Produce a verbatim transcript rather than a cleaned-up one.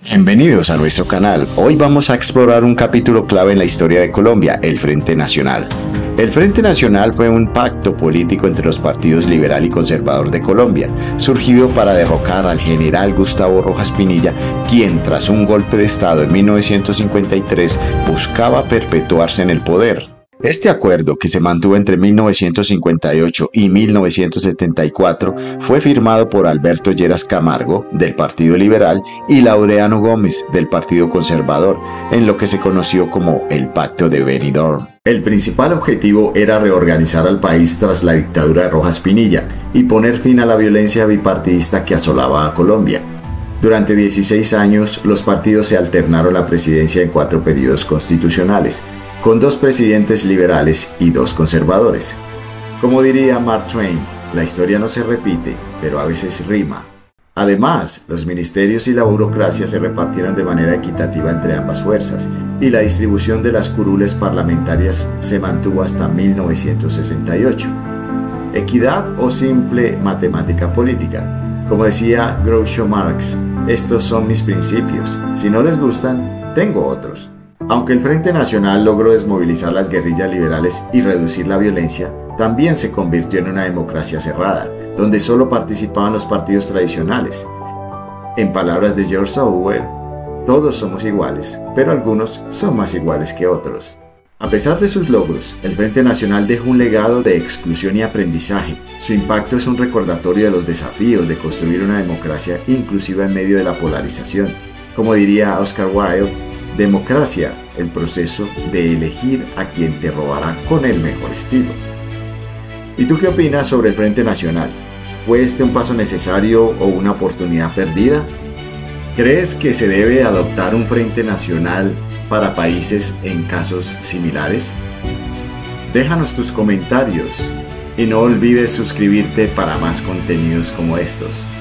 Bienvenidos a nuestro canal. Hoy vamos a explorar un capítulo clave en la historia de Colombia, el Frente Nacional. El Frente Nacional fue un pacto político entre los partidos liberal y conservador de Colombia, surgido para derrocar al general Gustavo Rojas Pinilla, quien tras un golpe de estado en mil novecientos cincuenta y tres buscaba perpetuarse en el poder. Este acuerdo, que se mantuvo entre mil novecientos cincuenta y ocho y mil novecientos setenta y cuatro, fue firmado por Alberto Lleras Camargo, del Partido Liberal, y Laureano Gómez, del Partido Conservador, en lo que se conoció como el Pacto de Benidorm. El principal objetivo era reorganizar al país tras la dictadura de Rojas Pinilla y poner fin a la violencia bipartidista que asolaba a Colombia. Durante dieciséis años, los partidos se alternaron la presidencia en cuatro periodos constitucionales, con dos presidentes liberales y dos conservadores. Como diría Mark Twain, la historia no se repite, pero a veces rima. Además, los ministerios y la burocracia se repartieron de manera equitativa entre ambas fuerzas, y la distribución de las curules parlamentarias se mantuvo hasta mil novecientos sesenta y ocho. ¿Equidad o simple matemática política? Como decía Groucho Marx, estos son mis principios. Si no les gustan, tengo otros. Aunque el Frente Nacional logró desmovilizar las guerrillas liberales y reducir la violencia, también se convirtió en una democracia cerrada, donde solo participaban los partidos tradicionales. En palabras de George Orwell, todos somos iguales, pero algunos son más iguales que otros. A pesar de sus logros, el Frente Nacional dejó un legado de exclusión y aprendizaje. Su impacto es un recordatorio de los desafíos de construir una democracia inclusiva en medio de la polarización. Como diría Oscar Wilde, democracia, el proceso de elegir a quien te robará con el mejor estilo. ¿Y tú qué opinas sobre el Frente Nacional? ¿Fue este un paso necesario o una oportunidad perdida? ¿Crees que se debe adoptar un Frente Nacional para países en casos similares? Déjanos tus comentarios y no olvides suscribirte para más contenidos como estos.